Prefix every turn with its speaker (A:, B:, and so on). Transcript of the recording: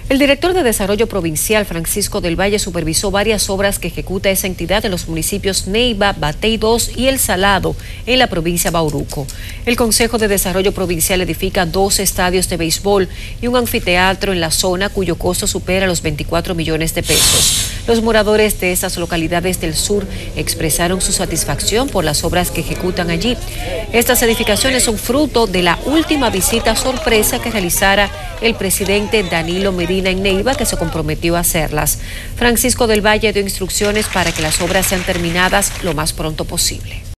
A: El director de Desarrollo Provincial, Francisco del Valle, supervisó varias obras que ejecuta esa entidad en los municipios Neiva, Batey 2 y El Salado, en la provincia de Bauruco. El Consejo de Desarrollo Provincial edifica 2 estadios de béisbol y un anfiteatro en la zona cuyo costo supera los 24 millones de pesos. Los moradores de esas localidades del sur expresaron su satisfacción por las obras que ejecutan allí. Estas edificaciones son fruto de la última visita sorpresa que realizara el presidente Danilo Medina en Neiva, que se comprometió a hacerlas. Francisco del Valle dio instrucciones para que las obras sean terminadas lo más pronto posible.